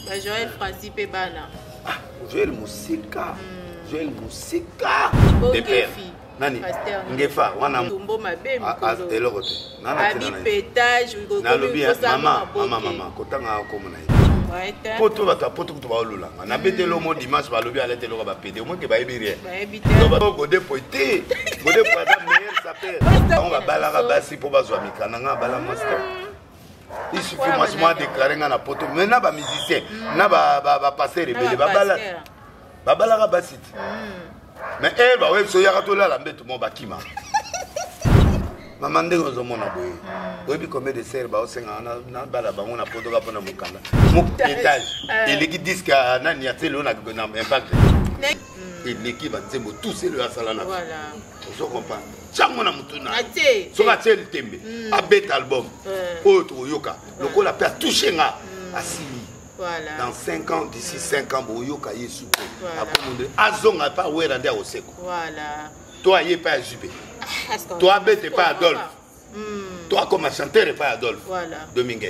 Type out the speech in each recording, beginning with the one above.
Joël Francis Pebana. Ah, Joël Musika. Joël Musika. Nani? Ngefa, wana Tumbo mabe mikolo. Elokote. Nana tena. Abi pétage, mama, kotanga komona. Poto bata poto kutu baolulanga. Na betelo mo dimanche balobi alete lo ba pété. Au moins que ba ebiri. Ba ebité. Donc godé poité. Godé pour la meilleure sapeur. On va balaka basi pour bazwa mikana nga bala master. Il suffit moi de déclarer nga na poto. Maintenant ba musicien, na ba passer rebelle ba bala. Ba balaka basit. Mais elle va ouais so ya katola la mbeto mo bakima. Maman ndenge ozomona boye. Oyebi combien de serres ba osenga na bala bango na poto ka pona mukanda. Mon étage. Et les disques na ni atelo na impact. Et l'équipe va dire tout c'est le asala na. Voilà. Vous comprenez? Chango na mutuna. Ate. So ka tell tembe. A bet album. Autre yoka. Loko la père toucher nga asili. Voilà. Dans 5 ans, d'ici 5 ans, Boyoka y est soupé. Azon n'a pas oué rendre au sec. Voilà. Toi, il n'est pas Jubé. Toi, tu pas Adolphe. Toi, comme chanteur, tu pas Adolphe. Voilà. Dominguez.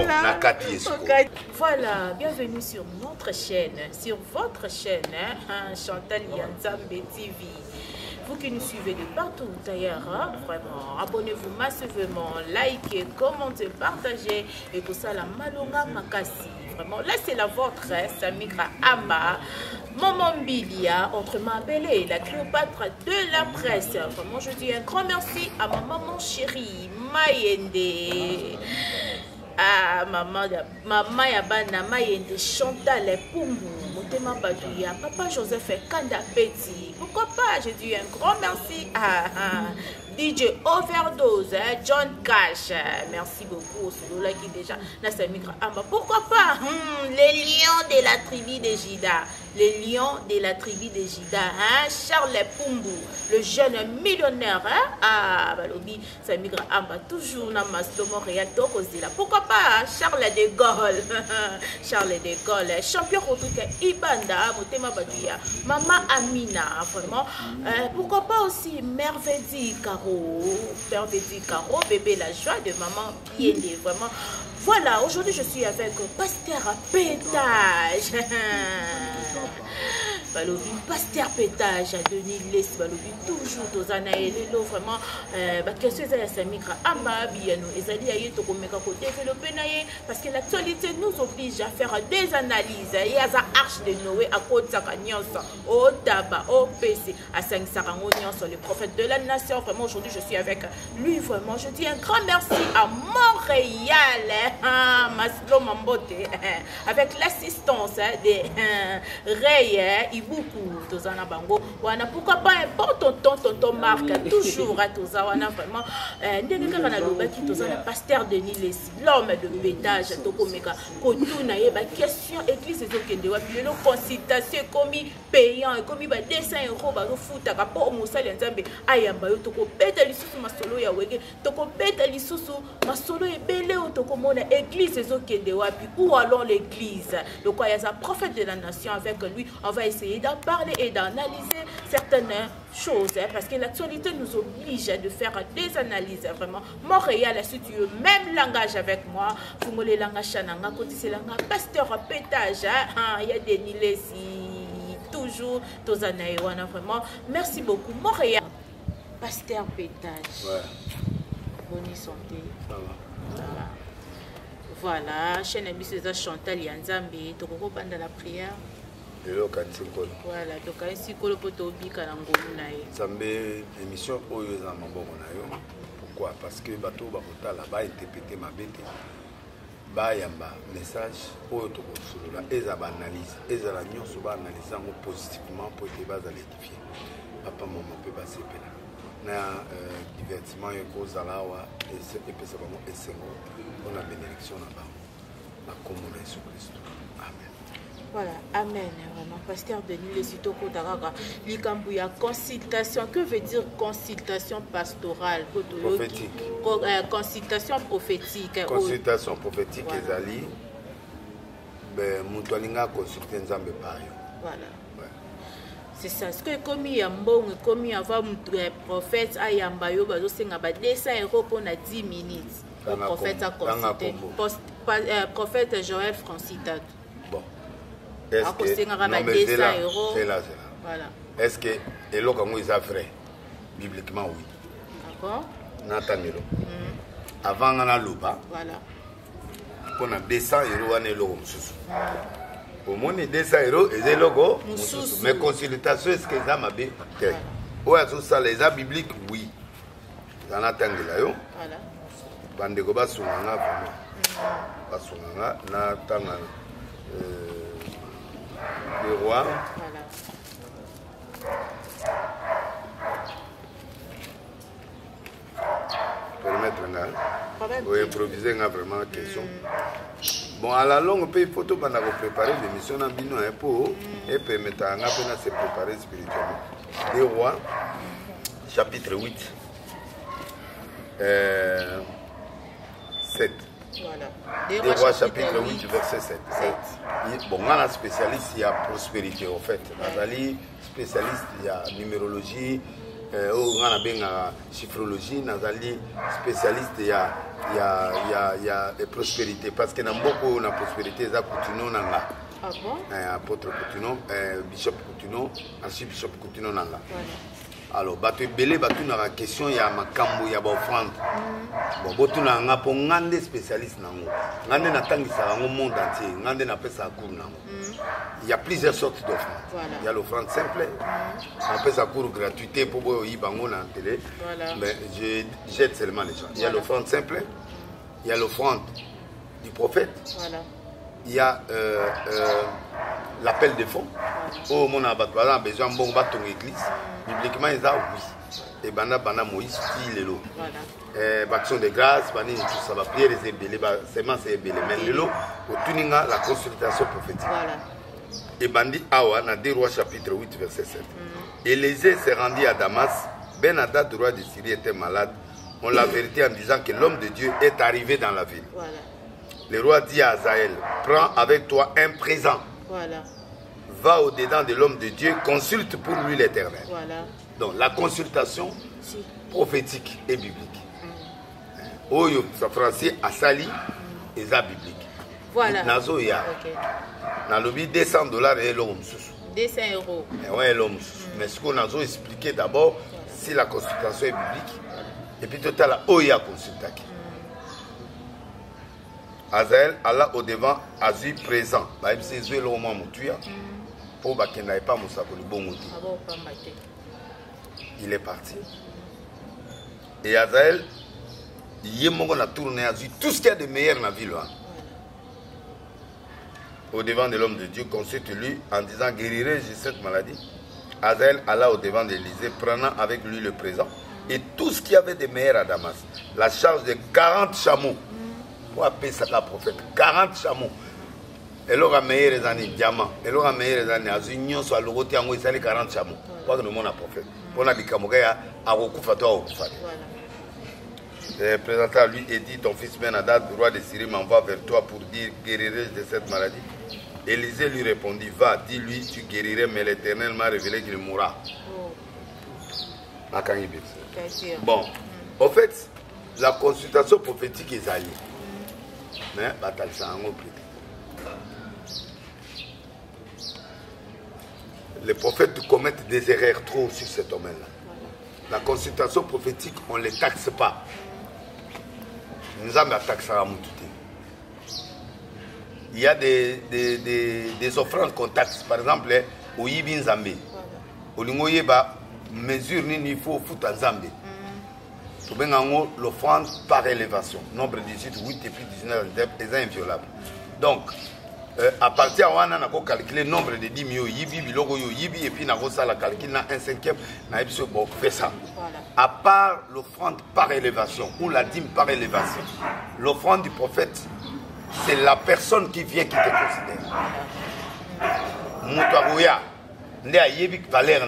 Voilà, bienvenue sur notre chaîne, sur votre chaîne, hein, Chantal Yanzambe TV. Vous qui nous suivez de partout d'ailleurs, hein, vraiment, abonnez-vous massivement, likez, commentez, partagez et pour ça la Malonga Makasi. Vraiment, là c'est la vôtre, hein, Samira Amba, Maman Bilia, autrement appelée la Cléopâtre de la presse. Vraiment, je dis un grand merci à ma maman chérie, Mayende. Ah, maman Yabana, Mayende, Chantal Pumbu, Motema Badouya, Papa Joseph Kanda Betty. Pourquoi pas? Je dis un grand merci à DJ Overdose, John Cash. Merci beaucoup. Celui-là qui déjà n'a sa micro. Pourquoi pas? Les lions de la tribu de Jida. Les lions de la tribu de Jida. Hein? Charles Pumbu, le jeune millionnaire. Hein? Ah, Balobi, sa micro. Toujours dans Maslo Montréal. Pourquoi pas? Charles de Gaulle. Charles de Gaulle. Champion Rotuka Ibanda. Motema Badouya. Maman Amina. Vraiment. Pourquoi pas aussi Merveille Caro. Merveille Caro. Bébé la joie de maman Piéné. Vraiment. Voilà, aujourd'hui je suis avec Pasteur Pétage. Balobi, Pasteur Pétage à Denis Les, Balobi, toujours aux Anaëlélo, vraiment, question est à Samikra Amba, Biano, et Zali Aye, Tokomeka, développer Naye, parce que l'actualité nous oblige à faire des analyses. Il y a sa arche de Noé à côté de au Daba, au PC, à 5 Sarango, le prophète de la nation. Vraiment, aujourd'hui je suis avec lui, vraiment. Je dis un grand merci à Montréal, Maslo Mambote, avec l'assistance de Ray Ibuku, Tozana Bango. Wana pourquoi pas un tonton Marc, toujours à Tozawana, vraiment. Tozana Pasteur Denis Les, l'homme de pétage, Tokomeka, Kotuna, question église de Wapilo, consultation, commis payant, commis dessin euros, foot, à rapport au Moussa Lenzambe, Ayamba, Toko Beta Lissu, Masolo Yawege, Toko Beta Lissu, Masolo et Bele, Tokomona, église de Wapi, où allons l'église? Donc, il y a un prophète de la nation avec lui, on va essayer d'en parler et d'analyser certaines choses, hein, parce que l'actualité nous oblige de faire des analyses, vraiment. Montréal, si tu veux, même langage avec moi, vous me le langage chananga, côté c'est langage Pasteur Pétage, il y a des Nilesi, toujours, Tozanaïwana, vraiment. Merci beaucoup, Montréal. Pasteur Pétage. Ouais. Bonne santé. Ça va. Voilà, chaîne Abiseza Chantal Yanzambe, Tokoko pendant la prière. Voilà, donc ainsi que le poteau bikanango nae. Zambé émission oyo za mabongo na yo. Pourquoi? Parce que bato bakota là ba interpréter ma bête. Ba yamba message oyo to kosolola eza ba analyse, eza la nyonso ba analyse ngo positivement pour que base à l'édifier. Papa maman peut passer pela. Na divertissement yo ko zalawa et c'est pesa ba mo esengo. On a bénédiction là-bas. La commune de Jésus-Christ. Amen. Voilà, amen. Vraiment, Pasteur Denis Le Sitoko Daraga, Likambuya, consultation. Que veut dire consultation pastorale? Prophétique. Consultation prophétique. Consultation prophétique, Ezali. Ben, Moutoualinga consulté Nzambe Payo. Voilà. C'est ça. Ce que comme il y a un bon, comme il y a un prophète, il y a un bayo, il y a 200 € pour 10 minutes. Le prophète a consulté. Prophète Joël Francis. Bon. à causer un rabat 200 euros. C'est là. Voilà. Est-ce que Elo Kango est vrai? Bibliquement, oui. D'accord. Natangelo. Avant, on a l'ouba. Voilà. On a 200 euros à Elo Moussous. Au moins, 200 euros et Elo Moussous. Mais consultation, est-ce que ça m'a bien? Ouais, tout ça, les arts bibliques, oui. On a Tangelo. Voilà. Bandeko basunganga vraiment. Basunganga na tanga le roi. Voilà. Permettre nga. Oui, improviser nga vraiment question. Bon, à la longue, il faut tout préparer l'émission en bino pour et permettre à se préparer spirituellement. Le roi, chapitre 8. 7. Voilà. Des rois chapitre 8 verset 7. Bon, on a un spécialiste, il y a prospérité en fait. Nazali spécialiste, il y a numérologie, on a bien chiffrologie, Nazali spécialiste, il y a prospérité parce que dans beaucoup on a prospérité, ça continue dans la. Ah bon? Apôtre Coutinho, Bishop Coutinho, archibishop Coutinho dans la. Voilà. Alors, bato belé bato na la question ya makambo ya ba offrande. Bon, botu na nga po ngande spécialiste nango. Ngande na tangisa ngo monde entier, ngande na pesa cours nango. Il y a plusieurs sortes d'offrandes. Voilà. Il y a l'offrande simple, on pesa cours gratuité pour boyo yibango na télé. Voilà. Mais je jette seulement les gens. Il y a l'offrande simple, il y a l'offrande du prophète. Voilà. Il y a l'appel de fonds. Oh, mon abat, par exemple, besoin bon battre ton église. Bibliquement, ils ont oui. Et bana Moïse, il est là. Action de grâce, bani tout ça va prier les ébélés, seulement c'est ébélé. Mais le lot, au tuninga la consultation prophétique. Voilà. Et bandi Awa, dans 2 Rois chapitre 8 verset 7. Élisée s'est rendu à Damas. Ben-Hadad, roi de Syrie, était malade. On l'a vérité en disant que l'homme de Dieu est arrivé dans la ville. Voilà. Le roi dit à Azaël, prends avec toi un présent. Voilà. Va au-dedans de l'homme de Dieu, consulte pour lui l'Éternel. Voilà. Donc la consultation prophétique et biblique. Oyo, ça français, Asali, et ça biblique. Voilà. Nazo ya. Nalobi $200 et l'homme. 200 euros. Ouais, l'homme. Mais ce qu'on a expliqué d'abord, si la consultation est biblique, et puis tout à l'heure, Oya consultaki. Azaël alla au devant, Azu présent. Il est parti. Et Azaël, il a tourné Azu, tout ce qu'il y a de meilleur dans la ville. Au devant de l'homme de Dieu, consulte-lui en disant, guérirai-je cette maladie? Azaël alla au devant d'Élysée, prenant avec lui le présent et tout ce qu'il y avait de meilleur à Damas. La charge de 40 chameaux. Pour appeler ça la prophète, 40 chameaux. Elle aura meilleur les années diamant. Elle aura meilleur les années azunion soit le rotier en 40 chameaux. Pour que le monde a prophète. Pour la bikamoga à Rokufato à Rokufat. Présentant à lui et dit, ton fils Ben-Hadad, roi de Syrie, m'envoie vers toi pour dire, guérirai-je de cette maladie? Élisée lui répondit, va, dis-lui, tu guérirais, mais l'Éternel m'a révélé qu'il mourra. Bon, en fait, la consultation prophétique est alliée. Mais bataille ça en plus. Les prophètes commettent des erreurs trop sur ce domaine-là. La consultation prophétique, on ne les taxe pas. Nous avons taxé à Moutouté. Il y a des offrandes qu'on taxe. Par exemple, au Yibin Zambé. Au Lingoyeba, mesure ni faut foutre à Zambé. L'offrande par élévation. Nombre 18, 8 et puis 19 est inviolable. Donc, à partir de là, on a calculé le nombre de 10 000 yibi, bilogo yibi, et puis on a calculé un cinquième, on a fait ça. À part l'offrande par élévation, ou la dîme par élévation, l'offrande du prophète, c'est la personne qui vient qui te considère. Moutarouya, un Élysée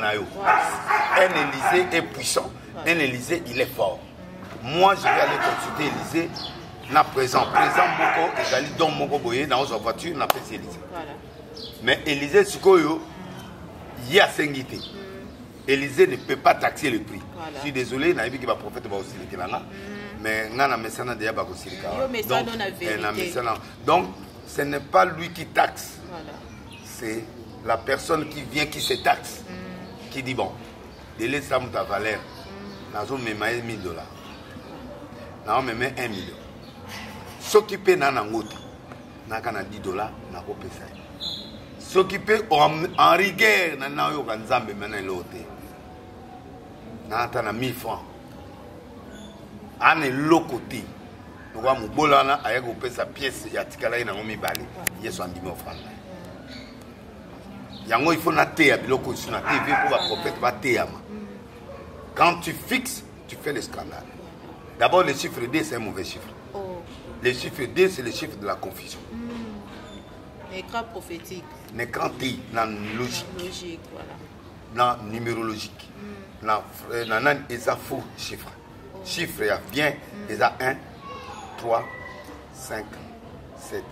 est puissant, un Élysée il est fort. Moi je vais aller consulter Élysée. Na présent moko ezali don moko boye dans sa voiture na pesi Élysée. Voilà. Mais Élysée sikoyo y a sengité. Élysée ne peut pas taxer le prix. Voilà. Je suis désolé, na yebi ki ba prophète ba aussi le langa. Mais ngana mesana de ya ba ko silika. Donc ce n'est pas lui qui taxe. Voilà. c'est la personne qui vient, qui se taxe, qui dit bon, délai ça ta valeur, nazo me maye $1000, nazo me met 1 million. S'occuper nana ngota, naka na $10, nako pesa. S'occuper en rigueur, nana yo kanzambe mena lote, nata na 1000 francs. Ane lokote, nous avons bolana avec sa pièce ya tikala ina ngomi bali, yeso andime ofranda. Yango il faut na te ya biloko sur na TV pour la prophète va te yama. Quand tu fixes, tu fais le scandale. D'abord le chiffre 2 c'est un mauvais chiffre. Le chiffre 2 c'est le chiffre de la confusion. L'écran prophétique. L'écran T dans logique. Logique, voilà. Dans numérologique. Dans les faux chiffres. Chiffre bien, il a 1, 3, 5, 7,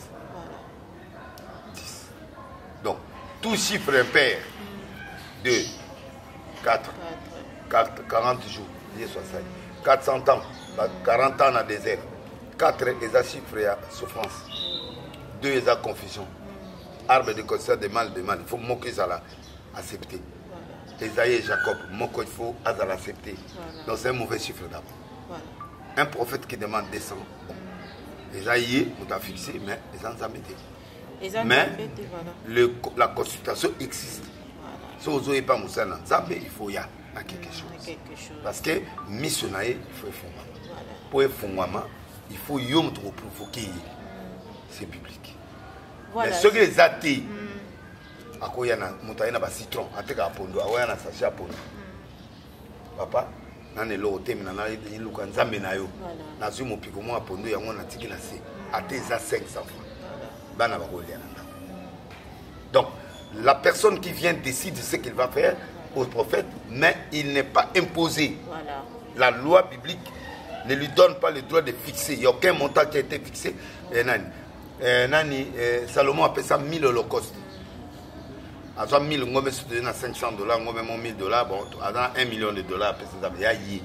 10. Donc, tout chiffre impair, 2, 4, 40 jours, 400 ans, 40 ans dans le désert. 4 est un chiffre et souffrance. 2 est la confusion. Arbre de concert de mal, il faut moquer ça là, accepter. Esaïe et Jacob, il faut l'accepter. Donc c'est un mauvais chiffre d'abord. Voilà. Un prophète qui demande 200. Bon. Esaïe, on t'a fixé, mais les gens ont mis. Mais la consultation existe. Si vous n'avez pas Moussa Nzambe, il faut y avoir quelque chose. Parce que missionnaire, il faut faire. Pour faire, il faut y avoir provoquer. C'est biblique. Voilà. Mais ceux qui les athées, il y a un citron, il y a un sachet à pondo. Papa, il y a un lote, il y a un zambe, il y a un pico, il y a un pondo, il y a un tigre, il y a 500 francs. Donc, la personne qui vient décide ce qu'il va faire au prophète, mais il n'est pas imposé. Voilà. La loi biblique ne lui donne pas le droit de fixer. Il n'y a aucun montant qui a été fixé. Salomon appelle ça 1000 holocaustes. À 1000, on va se donner à $500, on va $1000, bon, à $1 million, il y a y.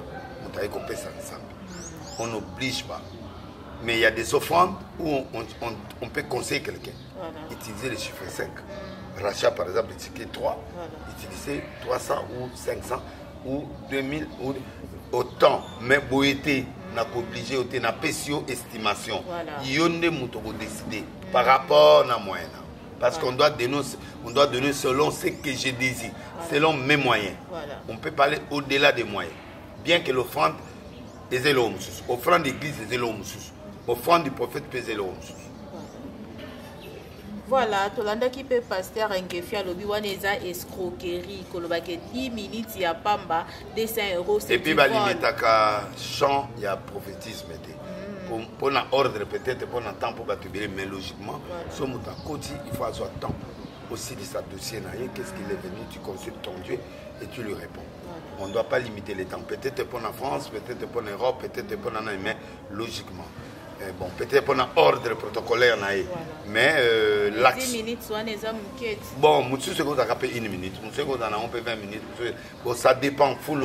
On n'oblige pas. Mais il y a des offrandes où on peut conseiller quelqu'un. Voilà. Utiliser le chiffre 5. Rachat, par exemple, le ticket 3. Voilà. Utiliser 300 ou 500 ou 2000 ou autant. Mais boété, n'a pas obligé, on n'a pas estimation. Il y a décider par rapport à moyen. Parce qu'on doit donner selon ce que je désire, selon mes moyens. Voilà. On peut parler au-delà des moyens. Bien que l'offrande est l'homme. L'offrande d'église est l'homme. L'offrande du prophète est l'homme. Voilà, tolanda qui peut pasteur Ngefia lobi waneza escroquerie kolobake 10 minutes ya pamba 200 €. Et puis bah limitaka chant il y a prophétisme. Pour un ordre peut-être pour un temps pour battre mais logiquement sur mon côté il faut avoir temps aussi de sa dossier qu'est-ce qu'il est venu, tu consultes ton Dieu et tu lui réponds. On ne doit pas limiter les temps, peut-être pour la France, peut-être pour l'Europe, peut-être pour l'Allemagne, mais logiquement. Bon, peut-être pour un ordre protocolaire, mais l'axe. 10 minutes, bon, je sais qu'on a 1 minute, je sais qu'on a 20 minutes. Bon, ça dépend, full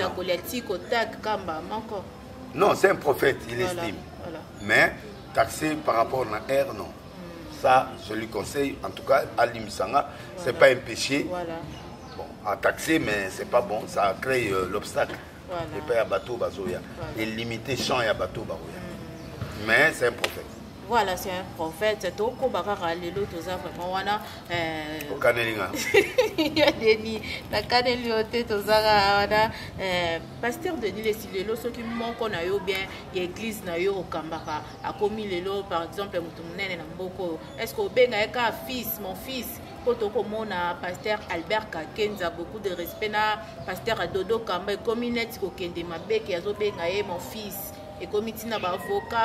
non, c'est un prophète, il estime. Voilà. Mais taxé par rapport à l'air, non. Ça, je lui conseille, en tout cas, à l'Imsanga, ce n'est pas un péché. Voilà. Bon, à taxer, mais ce n'est pas bon, ça crée l'obstacle. Voilà. Et pas à bateau, bazoya. Et limiter champ et à bateau, bazoya. Mais c'est un prophète. Voilà, c'est un prophète. Toko bakara lelo toza vraiment wana okanelinga. Ya deni na kaneliote toza wana pasteur Denis Lesilelo soki moko na yo bien l'église na yo okambaka akomi lelo par exemple mutu munene na mboko. Est-ce que obenga eka fils mon fils Kotoko mona pasteur Albert Kakenza beaucoup de respect na pasteur Dodo Kamba komi net ko kende mabeke azobenga ye mon fils. Et comme il y a un avocat,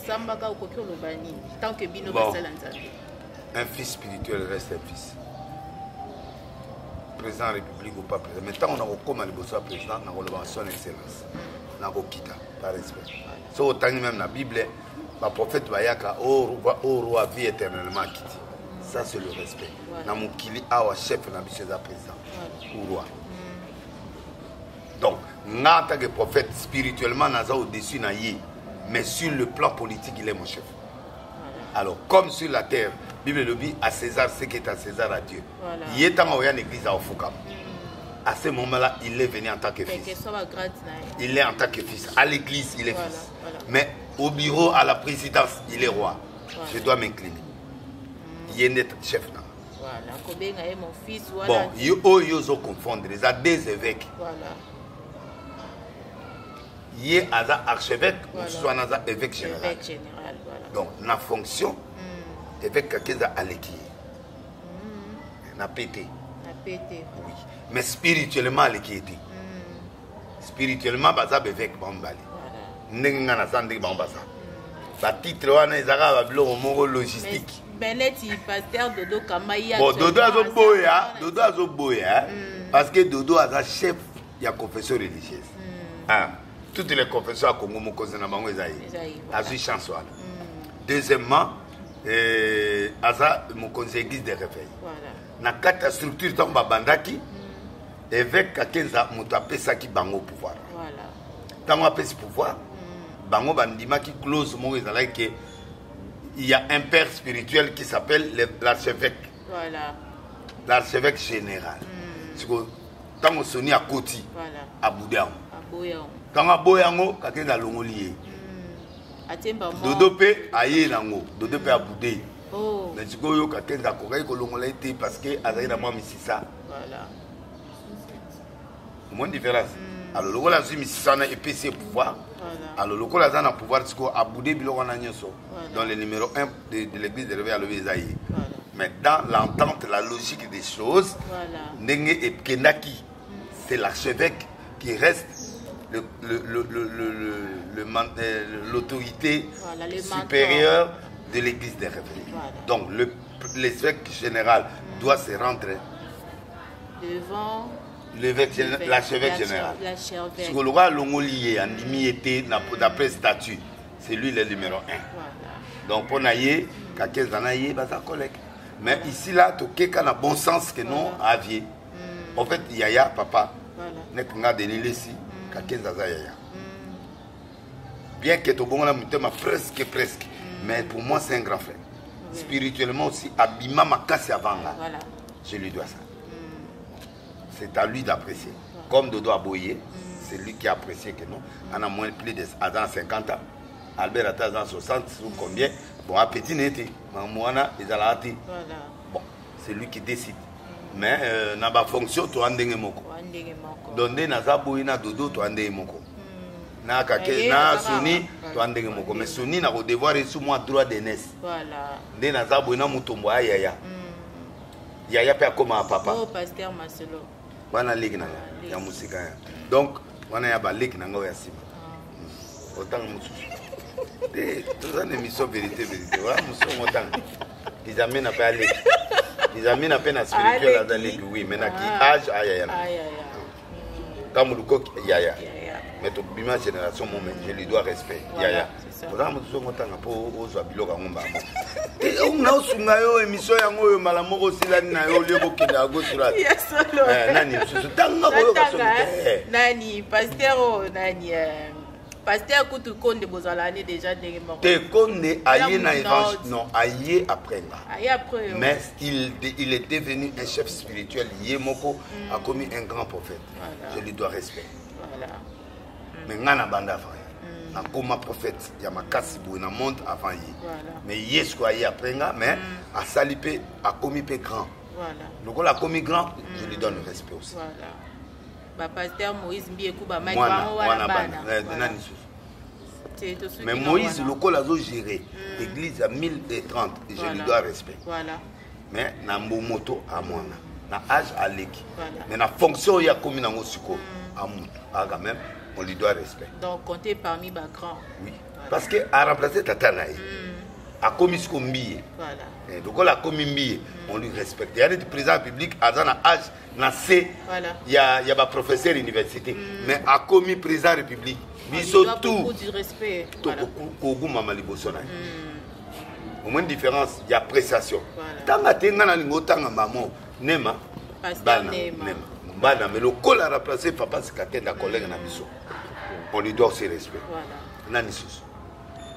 tant que Bino un fils spirituel reste un fils. Président de la République ou pas président. Mais tant qu'on a recommandé le président, on a son excellence. On a quitté par respect. Si on a même la Bible, le prophète Bayaka, au roi vie éternellement quitté. Ça, c'est le respect. On a kili awa chef na bicheza président ou roi. Donc, en tant que prophète, spirituellement, nous sommes au-dessus, mais sur le plan politique, il est mon chef. Alors, comme sur la terre, Bible le dit à César ce qui est à César à Dieu. Voilà. Il est en église à Ofukam. À ce moment-là, il est venu en tant que fils. Il est en tant que fils. À l'église, il est fils. Voilà. Mais au bureau, à la présidence, il est roi. Voilà. Je dois m'incliner. Il est chef. Voilà. Mon fils, voilà. Bon, il y a confondre. Il y a des évêques. Voilà. Il y a un archevêque ou soit un évêque général. Évêque général, voilà. Donc, la fonction, évêque qui a l'équipe. N'a pété. Oui. Mais spirituellement, l'équipe. Spirituellement, ça évêque Bambali. N'enga na sande Bambasa. Ba titre wana ezaka ba biloko logistique. Beneti pasteur Dodo Kamaya. Bon, Dodo azoboya, parce que Dodo a chef ya confession religieuse. Ah. Toutes les confessions à Congo Mokoze na bango ezayi. Azui chance wala. Deuxièmement, aza mokonzi église de réveil. Voilà. Na kata structure tant babandaki évêque akenza moto apesaki bango pouvoir. Voilà. Tant apesi pouvoir, bango bandima qui close mo ezala que il y a un père spirituel qui s'appelle l'archevêque. Voilà. L'archevêque général. C'est que tant on soni à Koti. Voilà. À Boudéan. Quand on boyango, quelqu'un a l'ongolier. Dodo pe aye nango, dodo pe aboudé. Mais tu vois quelqu'un a coré que l'ongolité parce que azaï na moi misisa. Voilà. Moins différence. Alors le rôle azui misisa na EPC pouvoir. Alors le rôle azan na pouvoir tu vois aboudé biloko na nyoso. Dans le numéro 1 de l'église de réveil à lever Isaïe. Mais dans l'entente, la logique des choses, Nenge et Kenaki, c'est l'archevêque qui reste l'autorité supérieure de l'église des réveils. Voilà. Donc l'évêque général doit se rendre devant l'archevêque général. Si vous voulez l'ongolier en imité d'après statut, c'est lui le numéro 1. Voilà. Donc pour naïe, quelqu'un en aïe, ça collègue. Mais ici là, tu as un bon sens que non aviez. En fait, yaya papa, n'est pas de ici. Bien que tout le monde presque, mais pour moi c'est un grand frère. Spirituellement aussi, Abima m'a cassé avant là. Voilà. Je lui dois ça. C'est à lui d'apprécier. Comme Dodo Aboye, c'est lui qui a apprécié que non. On a moins plus de 50 ans. Albert a dans 60 ou combien. Bon, appétit n'était. Mamoana, ils ont la Bon, c'est lui qui décide. Mais dans la fonction, tu as un moko. Donc, dans la boina dodo, tu as un moko. Na kake na soni, tu as un moko. Mais soni na devoir sous moi droit d'aînesse. Voilà. Dans la boina mutombo ayaya. Yaya pe akoma papa. Oh, pasteur Marcelo. Wana ligue na ya musika. Donc, wana ya ba ligue na ngo ya sima. Autant mususu. Tout ça, une émission vérité. Voilà, nous sommes autant. Ils amènent à peine à l'église. Ils amènent à peine à spirituel à l'église. Oui, mais à qui âge, aïe. Comme le coq, yaya. Mais toute ma génération, je lui dois respect. Yaya. Voilà, nous sommes autant pour aux abilos à mon bas. Et on a aussi une émission à moi, malamoro aussi là, naïo, le coq qui n'a gauche là. Nani, Nani, pasteur, Nani. Pasteur Koutou Konde Bozalane déjà des morts. Te Konde aïe na évangile non aïe après mais il est devenu un chef spirituel Yemoko a commis un grand prophète. Voilà. Je lui dois respect. Voilà. Mais ngana banda frère. Na comme prophète ya makasi bo na monde avant yi. Mais yesko aïe après mais a salipé a commis peu grand. Voilà. Donc on a commis grand, je lui donne le respect aussi. Voilà. Pasteur Moïse Mbiekou ba Mike wana bana. Mais Moïse le col a géré l'église à 1030 et je lui dois respect. Voilà. Mais na moto à moi na âge à l'équipe. Mais na fonction il y a comme na ngosiko à quand même on lui doit respect. Donc compter parmi les grands. Oui. Parce que a remplacé Tata Naï. A commis ce qu'on bille. Voilà. Et donc on a commis bille, on lui respecte. Il y a des présidents publics à un âge nassé. Voilà. Il y a des professeurs d'université, mais a commis président république. Il doit beaucoup du respect. Au moins différence, il y a appréciation. Tant que tu as un maman, Nema, mais le col a remplacé papa, c'est la collègue. On lui doit aussi respect. Voilà.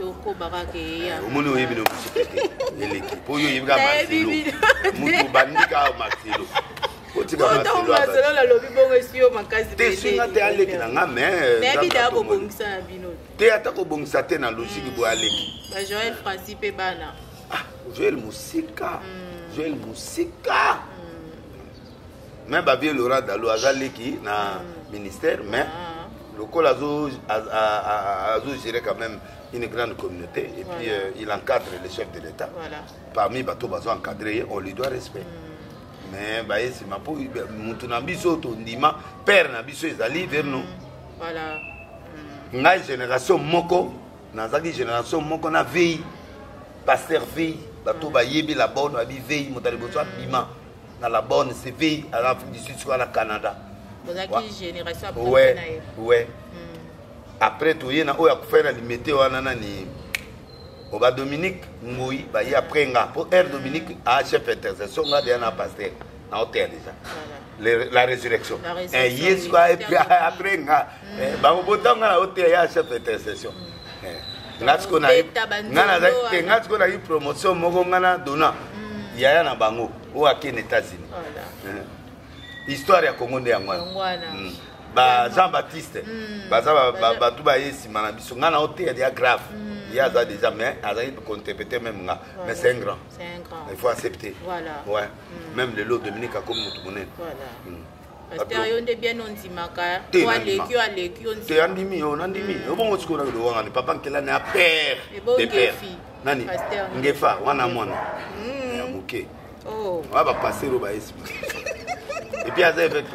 toko barake ya omoni oyebi no musika eleki po yo yebi ka Marcelo mutu bandika au Marcelo otika Marcelo la lobi bongo sio makasi te singa te aleki na nga mais bida ko bongisa na bino te atako bongisa te na logique bo aleki ba Joël Francis pe bana Joël musika Joël musika mais ba bien Laurent Dalo azaleki na ministère mais le col azo géré quand même une grande communauté et puis il encadre les chefs de l'État. Voilà. Parmi bateaux bazo encadré, on lui doit respect. Mais bah c'est ma peau mutuna biso to ndima père na biso ezali vers nous. Voilà. Ngai génération moko, nazaki génération moko na veille pasteur veille bateau ba yebi la bonne abi veille motali bozo bima na la bonne c'est veille à l'Afrique du Sud sur le Canada. Vous avez une génération après. Ouais. Après tout, il y a un limité ni Oba Dominique Ngoui, bah il après nga pour R Dominique a chef intercession là déjà na pasteur na hôtel déjà. La résurrection. Et yes quoi et puis après nga bah au bout na hôtel ya chef intercession. Ngatsko na ngatsko na promotion moko ngana dona. Ya na bango ou à Ken États-Unis. Voilà. Histoire ya Congo nde ngwana. Ba Jean-Baptiste ba tout ba yesi mana biso ngana hôtel ya grave il y a ça déjà mais azali peut interpréter même nga mais c'est un grand il faut accepter voilà ouais même le lot Dominique comme tout monde voilà pasteur yonde bien onzimaka kwa leki onzimaka te andimi on andimi obongo tsikona lo wanga papa nkela na père de père nani ngefa wana mwana ya muke oh ba passer ro ba yesi. Et puis,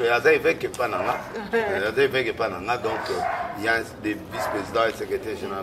donc, il y a des vice-présidents et secrétaires généraux.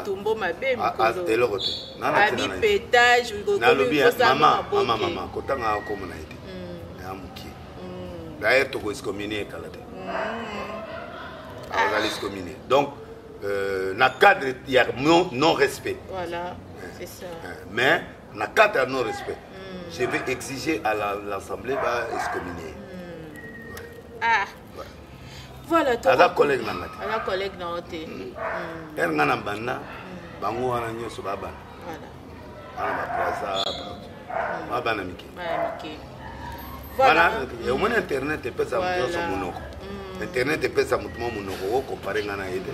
Donc, dans le cadre, il y a non-respect. Voilà, c'est ça. Mais, dans le cadre de non-respect, je vais exiger à l'Assemblée d'excommunier. Ah. Voilà toi. Ala collègue nanga. Ala collègue na ote. Er ngana banda bango wana nyoso baba. Voilà. Ala plaza. Baba na miki. Voilà. Et au moins internet pesa mtoto monoko. Internet pesa mtu monoko ko comparer ngana yede.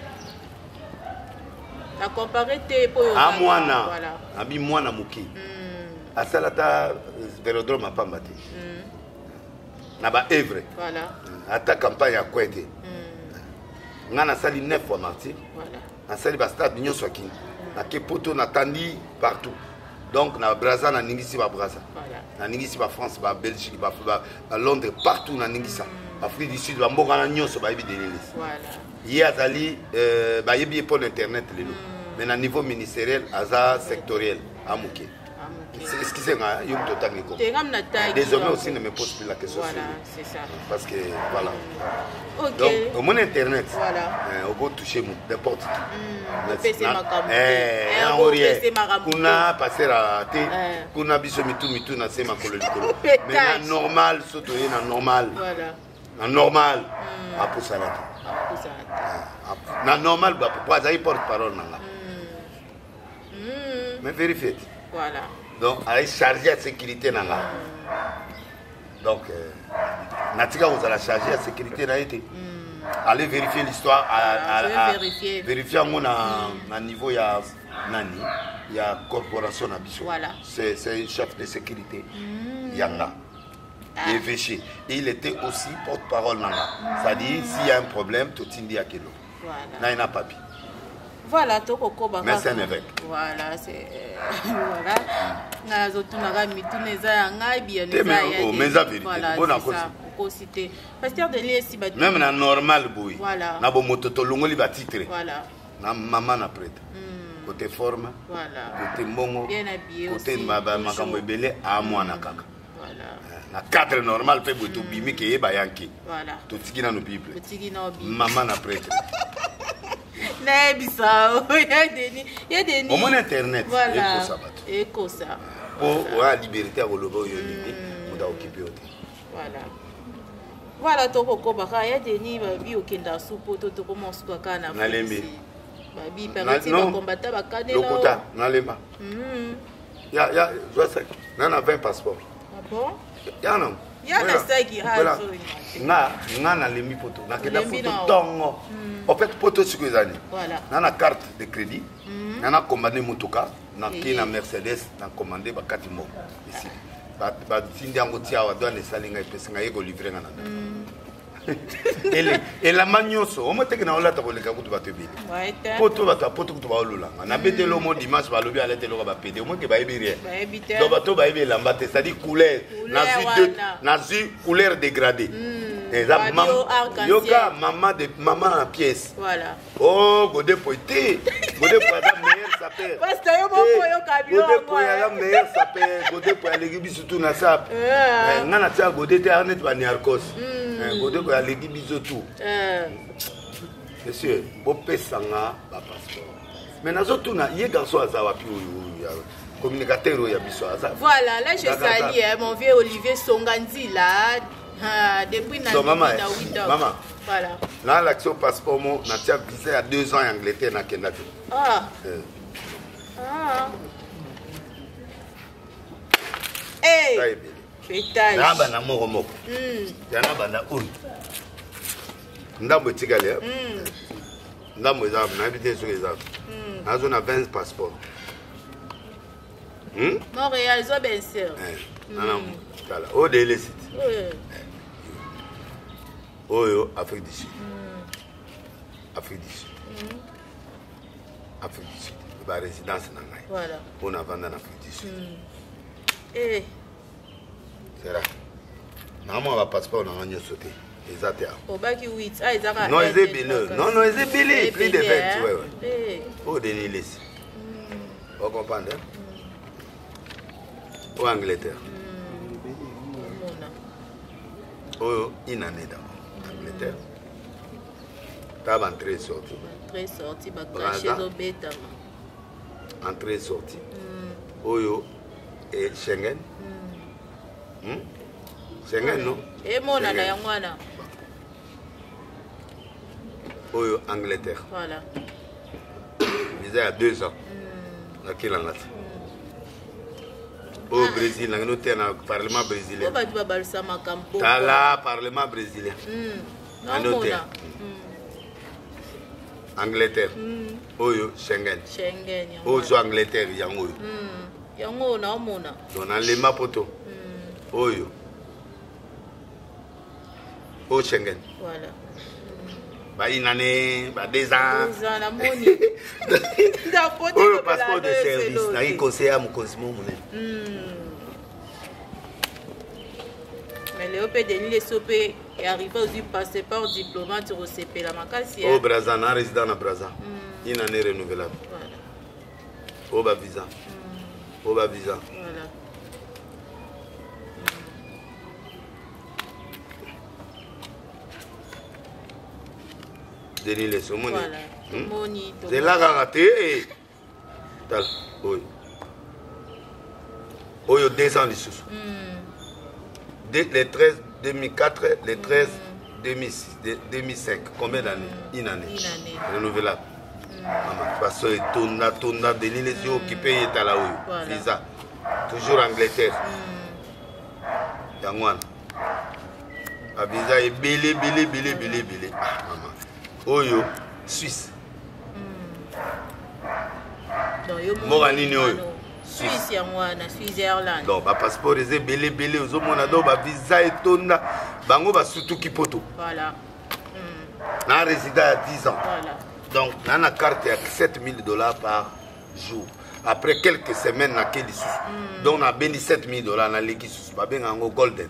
La comparer te po yo. A mwana. Voilà. Abi mwana muki. Asalata velodrome apambati. Na ba œuvre voilà ata campagne ya kwete ngana sali 9 fois martyr voilà na sali ba stade nyoso akini na kepoto na tandi partout donc na Brazza na ningisi ba Brazza voilà na ningisi ba France ba Belgique ba Londres partout na ningisa Afrique du Sud ba mboka na nyoso ba yebi delelis voilà yi azali ba yebi pour internet lelo mais na niveau ministériel aza sectoriel amuke. Est-ce que c'est un yom total ni quoi? Désormais aussi ne me pose plus la question. Voilà, c'est ça. Parce que voilà. Ok. Donc au mon internet, voilà. On peut toucher n'importe qui. Kuna passer à té, kuna biso mitu na sema kololo. Mais na normal surtout na normal. Voilà. Na normal. Apo salata. Na normal ba pour ça il porte parole nanga. Mais vérifiez. Voilà. Donc, elle est chargée à sécurité. Donc, Natika, vous allez charger à sécurité. Allez vérifier l'histoire. Vérifier à niveau, il y a corporation à Bissau. Voilà. C'est un chef de sécurité. Yanga. Évêché. Et il était aussi porte-parole. C'est-à-dire, s'il y a un problème, tout le monde dit à Kelo. Voilà. Il n'y a pas de papier. Voilà, toko mais c'est un évêque. Voilà, c'est voilà. Na zotunaka mitune za yanga bien za ya. Mais ça vérité. Bon à citer. Pasteur Denis si ba. Même na normal boui. Voilà. Na bo mototo longoli ba titre. Voilà. Na maman na prêtre. Côté forme. Voilà. Côté mbongo. Bien habillé aussi. Côté makambo ebele a mwana kaka. Voilà. Na cadre normal pe boto bimi ke ba yanki. Voilà. To tikina no bible. To tikina no bible. Maman na prêtre. Il y a des au moins internet voilà et ça pour la liberté à relever on doit occuper voilà toko baka il y a des nids bi okenda soupo to commence quoi kana Babi parti ba combattant ba cané là. Lokota na lema. Ya, je sais. Nana 20 passeports. Ah bon? Ya non. Ya na saki ha. Nga na lemi poto. Na keda photo tongo. En fait poto sukozani. Voilà. Nana carte de crédit. Nana commandé motoka. Na kina Mercedes na commandé ba katimo. Ici. Ba tindi yango tia wa douane salinga epesinga yeko livrer nga nanda. Et la magnoso, on m'a dit que na ola ta koleka kutu ba tebili. Poto ba ta poto kutu ba olulanga. Na betelo mo dimanche ba lobi alete lo ba pédé. Au moins que ba ebiri. Ba ebité. Do ba to ba ebe lamba te, c'est-à-dire couleur. Nazi couleur dégradée. Yoka maman en pièce. Voilà. Oh, Godé Poité. Godé Poité la meilleure sapeur. Parce que yo mo yo kabilo. Godé Poité la meilleure sapeur. Godé Poité l'équipe surtout na sap. Ngana tia Godé te arnet ba Niarkos. Godé Poité l'équipe surtout. Monsieur, bo pesanga ba passeport. Mais nazo tuna ye garçon azawa pi oyo. Communicateur ya biso azawa. Voilà, là je salue mon vieux Olivier Songanzi là. Depuis so, maman, maman. Voilà. Là, l'action passeport, on a visé à 2 ans en Angleterre, dans Kenya. Ah. Hey. Pétage. Naba na moko moko. Yana bana un. Ndambo tigale. Ndambo ezab na habité sur ezab. Nazo na 20 passeports. Montréal zo bien sûr. Nana kala. O de les sites. Oyo, Afrique du Sud. Afrique du Sud. Afrique du Sud. La résidence nangai. Voilà. On a vendu en Afrique du Sud. Eh. C'est là. Normalement, on va passeport, on a sauté. Exactement. Au bac 8. Ah, ils ont non, ils ont bilé. Non, non, ils ont bilé. Plus de 20, ouais. Oh, de l'île. Vous comprenez? Au Angleterre. Oh, une année d'abord. Angleterre. T'as entrée et sortie. Entrée et sortie, bah caché au bêta. Entrée et sortie. Oyo et Schengen. Schengen non? Et mon ana yangwana. Oyo Angleterre. Voilà. Il y a 2 ans. Là qu'il en a. Au Brésil, nous sommes au Parlement brésilien. Tala, Parlement brésilien. Angleterre. Oyo, Schengen. Schengen. Oyo, Angleterre, yango. Yango, na omona. Don alema poto. Oyo. Oyo, Schengen. Voilà. Ba une année, ba 2 ans. 2 ans, la moni. Oyo, passeport de service. Na conseiller à mon consumo. Mais les OP de l'île SOP est arrivé aux passeport diplomate au CP la Makassi. Au Brazza, na résident na Brazza. Une année renouvelable. Voilà. Au bas visa. Au bas visa. Voilà. De l'île SOP. Voilà. C'est là raté. Tal. Oui. Oyo 2 ans de sous. Les 13 2004, les 13 2006, 2005. Combien d'années? Une année. Renouvelable. Parce que Tonda de l'île est occupé et à la haut. Visa. Toujours Angleterre. Yangwan. La visa est belé. Oyo, Suisse. Moranini Oyo. Suisse yangwana, Suisse Airlines. Donc, ba passeport est belé, aux hommes on ba visa et tonda, bango ba surtout kipoto. Voilà. Na résident à 10 ans. Voilà. Donc, on a une carte à $7,000 par jour. Après quelques semaines, on a quel sous. Donc, on a béni $7,000 dans l'équipe sous. On a bien un golden.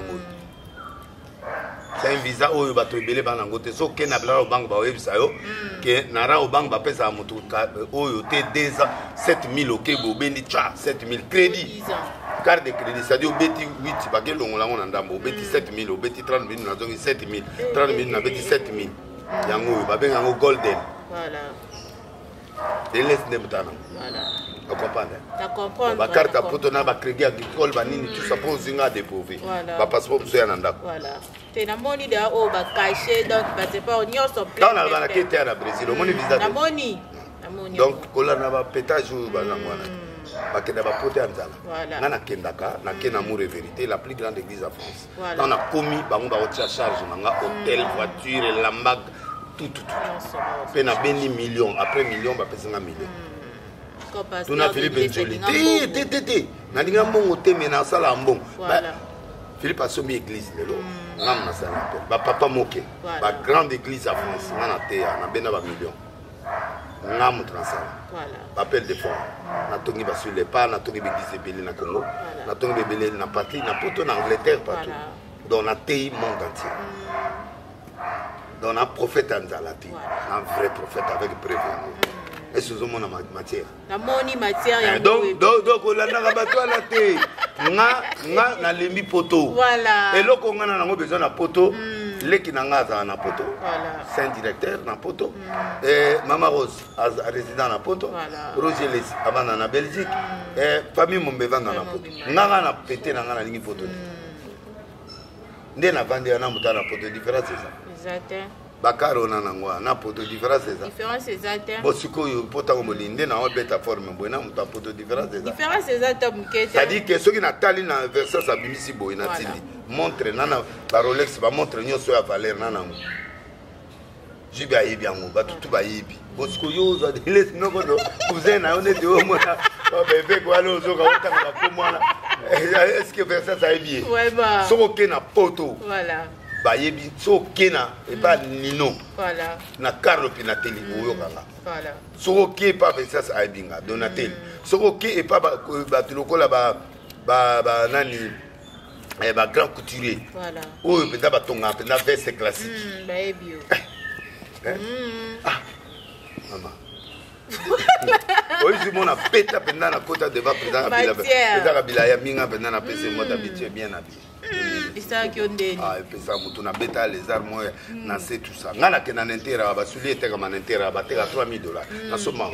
C'est un visa où il va te belé dans l'angote. Sauf qu'il y a un banque qui n'a au banque qui a moto où il y a 2 ans, 7,000 ok, vous béni 7,000 crédits. Carte de crédit, c'est-à-dire au béti 8, parce que l'on a un dame, au béti 7,000, au béti 30,000, on a 7,000, 30,000, on a béti 7,000. Il y a un golden. Voilà. Et laisse les boutons. Voilà. Vous comprenez? Tu comprends? La carte à potona, la crédit agricole, tout ça pour un dépourvu. Voilà. Le passeport pour un anda. Voilà. Tu as moni de haut, caché, donc tu pas on y a son plan. Dans la quête à la Brésil, on a visa. La moni. donc kolanda ba pétage oyo bazango wana bakenda bapote ya nzala nga nakendaka nakenda amour et vérité la plus grande église à France ntango nakomi bango bakotia charge nanga hôtel voiture elamba tout mpe nabendi million après million bapesanga million tuna Philippe Benjoli te nalinga mbongo te me nasala mbongo Philippe asombi église lelo ngam nasala mpe bapapa moke bagrande église à France nga na teya nabenda bamillion nga moto nasala bapele de fond natongi basule pa natongi béglise ebele na Congo natongi bebele na parti na poto na Angleterre partout donc natei monde entier donc na prophète anzala te un vrai prophète avec preuve et ce sont mon matière donc olandaka bato wana te nga nalembi poto eloko nga na nango besoin na poto leki na nga azala na poto saint directeur na poto mama Rose résident na poto Roger Les avanda na Belgique famille mombe vanda na poto nga na pete na nga nalingi poto nde navandi na moto na poto différence c'est ça bakaro na nango na poto différence c'est ça bon sikoyo pota ko molinde na obeta forme bona muta poto différence c'est ça ça dit que soki na tali na verset sa bimisi boy na tindi montre nana ba Rolex ba montre nyoso ya valeur nana ngo jibi ayebi yango batutu bayebi bon sikoyo za dele sinoko do kuzena one de o mona ba bebe ko alo zo ka otanga ba pomwana est-ce que verset ça yebi soko ke na poto bayebi soki na eba nino na Carlo Pinatelli oyokanga soki pa Vincent Aibinga Donatelli soki epa bato lokola ba nani ba grand couturier oyo penda batonga penda veste classique bayebi mama oyo simona peta penda na kota devant président Kabila ya minga penda na pese mota bitu bien habillé pesa mutu na beta les armes na c'est tout ça ngana ke na intérêt ba suli eteka man intérêt ba teka $3000 na soma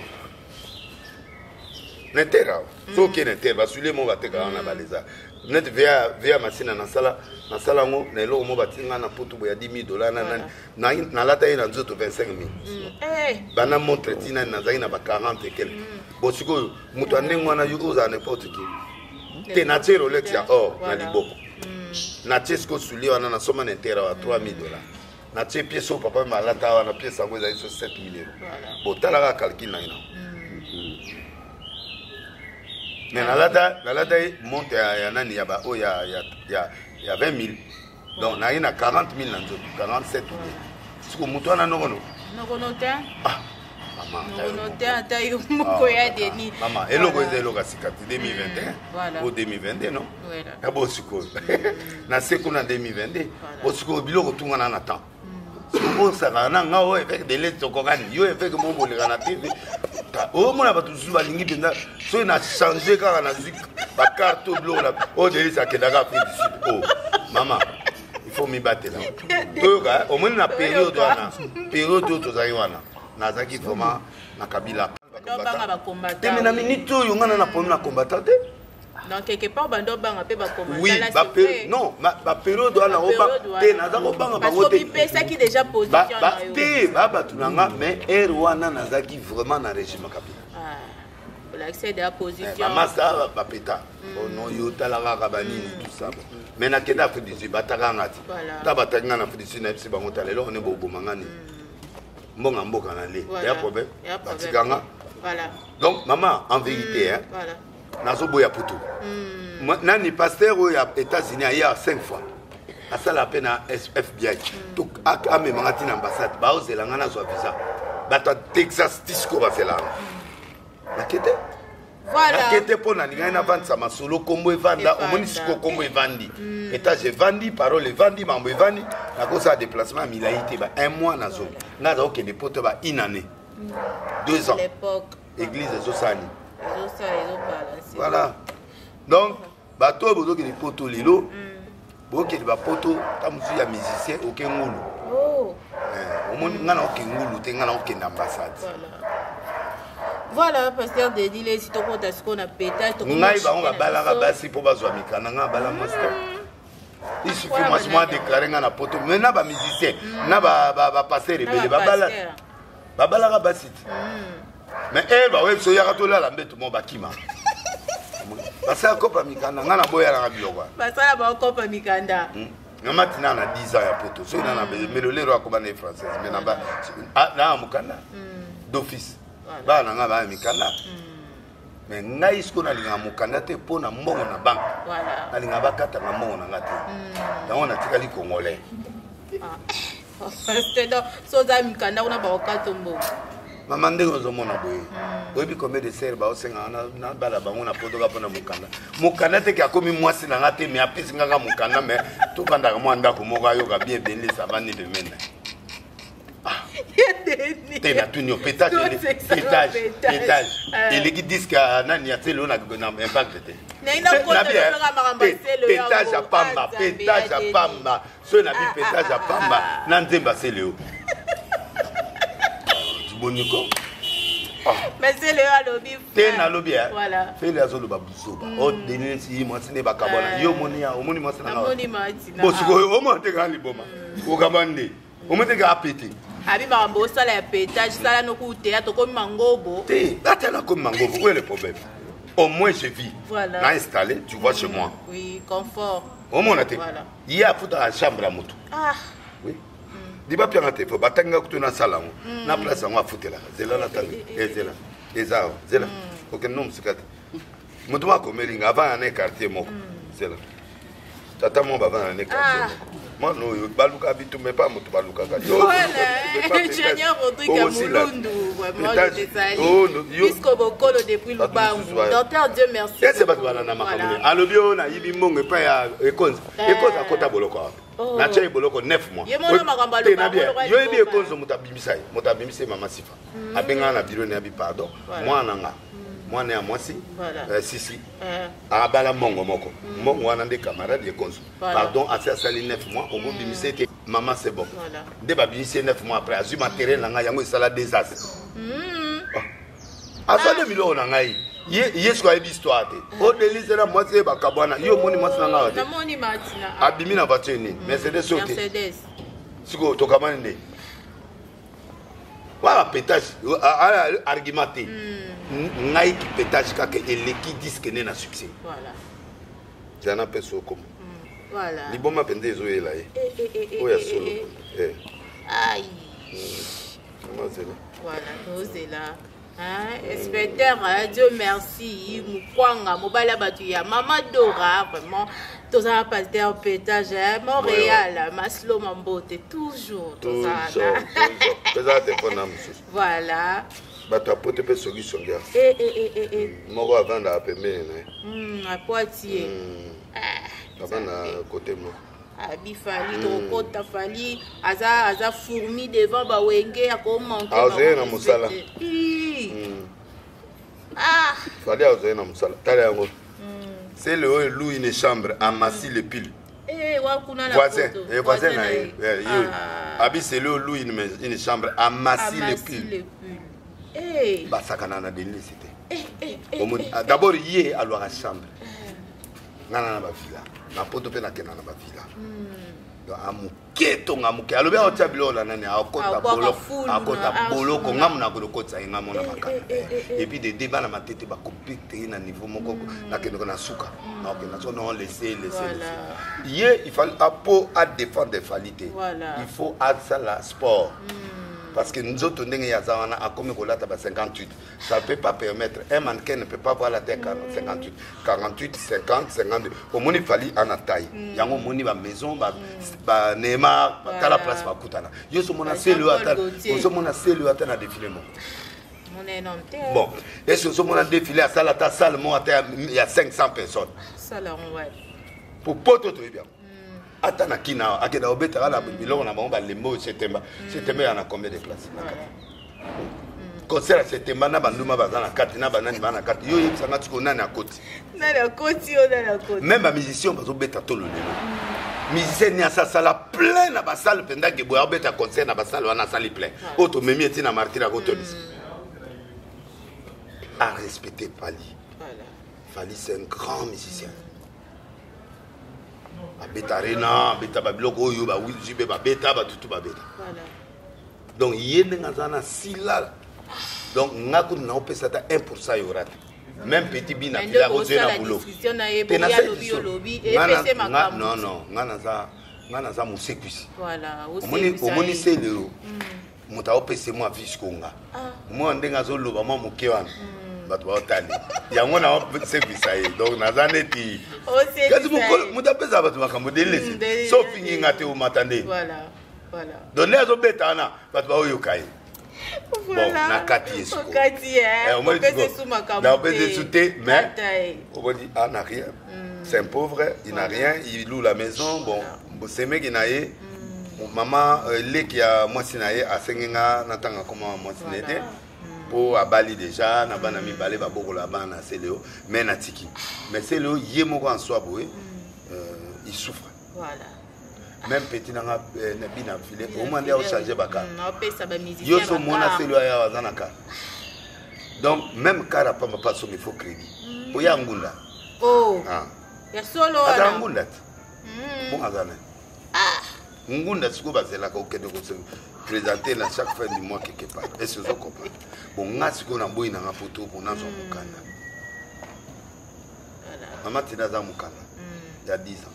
n'intérêt so ke n'intérêt ba suli mo ba teka na ba les armes net via machine na sala ngo na elo mo ba tinga na poto ya $10,000 na lata ina nzoto 25,000 bana montre tina na zaina ba 40 et quelques bosiko mutu anengwa na yuko za n'importe qui te na tero Rolex ya na liboko na Tesco suli wana na soma na intérêt wa $3,000 na tie pièce au papa malata wana pièce yango eza sur 7,000 €. Bon talaka calcul na ina mais na lata monte ya nani ya ba o ya 20,000 donc na ina 40,000 na nzoto 47,000 siko mutu wana nokono te maman eloko eza eloko asikati 2021 au 2022 non ya bosikoyo na seku na 2022 bosikoyo biloko tungana na temps sikobosaka na nga oyo efeke dele tokokani yo efeke moboleka na tv omona bato susu balingi mpenza soki na change kaka na zwi bakarte biloko na oyo delisi akendaka afrique du sud mama il faut mibatela toyoka omoni na periode wana periode oyo tozali wana nazaki vraiment na Kabila teme na minute oyo ngana na pomi na combattant te donc quelque part bando banga pe ba combattant oui non ba période wana oba te naza ko banga bango te parce que qui déjà position te baba tunanga mais er wana nazaki vraiment na régime Kabila l'accès de la position masa ba peta ono yo talaka kabani tout ça mais na kenda Afrique du Sud bataka ngati ta batanga na Afrique du Sud na bisi bango talelo on est bobo mangani mbonga mboka na le ya problème batikanga voilà donc maman en vérité hein voilà nazo boya poto nani pasteur aux États-Unis il y a 5 fois à ça la peine à FBI donc à même ngati na ambassade ba ozelanga na zo visa bata Texas disco ba fela la kete voilà la kete pona ninga na vendre sama solo kombo evanda omoni siko kombo evandi étage vandi parole vandi mambo evandi na kosa déplacement milaité ba un mois na zo ngaza ok des potes ba une année 2 ans l'époque église Zosani voilà donc bato bozo ke des potes lilo boke ba poto tamusu ya musicien ok ngulu omoni ngana ok ngulu te ngana ok ambassade voilà pasteur de dire si to kota ce qu'on a pétage to ngai ba on va balaka basi po bazwa mikana nga bala master il suffit moi déclarer ngana poto mais na ba musicien na ba passer rebelle ba balaka basi mais eh ba ouais so ya to la mbeto mo bakima basa kopa mikanda ngana boya la biloko basa ba kopa mikanda ngamatina na 10 ans ya poto so ina na melolero akoba na française mais na ba na mukanda d'office ba na ngaba mikanda mais ngai siko na linga mukanda te pona mbongo na banque voilà na linga bakata na mbongo na ngate donc on a tikali congolais c'est donc so za mikanda ona ba okato mbongo mama ndenge ozomona boye oyebi combien de serre baosenga na bala bango na poto kapona mukanda te ki akomi mwasi na nga te mais apesi nganga mukanda mais tokandaka mwa ndako moko ayoka bien benlisa avandi pemene te na tuni pétage eleki disque nani atele ona na impact te pétage ya pamba so na bi pétage ya pamba na nzemba seleo boniko mais c'est le alobi te na lobi voilà fait les azolo babusoba o denile si mo sine bakabona yo moni ya omoni mo sina moni matina bo siko o mo te ga liboma o gabande o mo te ga apeti abi mambo sala ya pétage sala no ku théâtre comme mangobo te atela comme mangobo où est le problème au moins je vis voilà na installé tu vois chez moi oui confort au moins te voilà il y a futa la chambre à moto oui diba pia te fo batanga kutuna sala na place ngo afutela zela na tangi ezela ezao zela okeno msikati mutu wako melinga avant ane quartier moko zela tata mo bavana ane quartier moi no baluka bitu mais pas mutu baluka ka yo voilà ingénieur Rodrigue Mulundu vraiment je te salue puisque bokolo depuis Lubangu docteur Dieu merci c'est pas bana na makamune alobio na yibi mbongo pa ya ekonza akota boloko na chai boloko 9 mois yo ebi ekonzo mutabimisa mama sifa abenga na biro na bi pardon mwana nga mwana ya mwasi sisi abala mongo moko mongo wana nde camarade ekonzo pardon asali 9 mois on bimisa te maman c'est bon nde babimisa 9 mois après azu matériel nga yango esala des as asale miloko na ngai yesu ayebi histoire te o delise na mwasi bakabwana yo moni mwasi na nga te namoni matina abimi na voiture nini Mercedes sote siko tokamani nde wala pétage argumenté ngai ki pétage kaka eleki disque ne na succès voilà jana peso comme voilà liboma pende ezoyela ye oya solo aïe voilà tozela inspecteur Dieu merci mukwanga mobala batu ya mama Dora vraiment toza pasteur pétage Montréal Maslo Mambote toujours toza te pona voilà bato apote pe soki songia moko avanda apemene à Poitiers avanda côté moko abifali tokota fali aza fourmi devant bawenge akomanke azoye na mosala fali azoye na mosala tala yango c'est le haut loup une chambre amassi le pile voisin na ye abi c'est le loup une chambre amassi le pile basakana na denise te d'abord ye alwaka chambre ngana na bavila na poto pe na kena na bavila amuke tonga muke alobi aotia biloko na nani akota boloko ngamu na kolokotisa ye ngamu na makana epuis de débat na matete bakopete na niveau moko nakendeko na suka nakenda so non laisser ye il faut apo à défendre des falités il faut asala sport parce que nous autres, comme 58, ça ne peut pas permettre. Un mannequin ne peut pas voir la tête 58, 48, 50, 52. Au moins, il fallait en taille. Il y a une maison, Neymar, à la place, il y a un défilé. Bon, est-ce que ce moment défilé à la salle, il y a 500 personnes. Pour poto, tu es bien. Attends, Kina, Akeda Obeta, la Bilon, on a bon, les mots, c'était en a combien de places? Concert, c'était Mana Banduma Bazana, Katina Banani Bana Kat, yo, ça m'a dit qu'on a un côté. Même la musicien, parce que Beta Tolo. Musicien, il y a sa salle pleine à la salle, pendant que Boya Beta concert, à la salle, on a salle pleine. Auto, même il y a martyr à côté. À respecter Fali. Fali, c'est un grand musicien. Abetarena, beta babiloko yo ba wijibe ba beta ba tutu ba beta. Donc yene ngazana sila Donc, ngaku na opesa ta 1% yora. Même petit bina qui la rosé na boulot. Non non, ngana za musekwisi. Voilà, omoni selero. Muta opesa moi viskonga. Moi ndenga zo loba moi mukewana. Bato ba otali. Yango na opesa ye. Donc nazaneti. Kasi muta pesa bato makambo delese. Sauf nginga te o matande. Voilà. Voilà. Donc les autres bétana, bato ba oyokai. Bon, na kati yesu. On peut se soumakambo. On peut se souter, mais on dit ah n'a rien. C'est un pauvre, il n'a rien, il loue la maison. Bon, c'est mec qui n'a rien. Maman, les qui a moi sinaye à Sengenga, n'attend comment moi sinete. Pour à Bali déjà, n'a pas n'ami Bali, va beaucoup là-bas na Céléo, mais na tiki. Mais Céléo, yé mon en soi boué, il souffre. Voilà. Même petit nanga bina filé au moins on changer baka yo so mona selo ya wazanaka donc même kara pa pas so il faut crédit pour ya ngunda oh ya solo ala ngunda bon azana ngunda siko bazela ko kende ko se présenter la chaque fin du mois quelque part et ce zo comprendre bon ngasi ko na boyi na photo pour na zo mukanda mama tina za mukanda il y a 10 ans.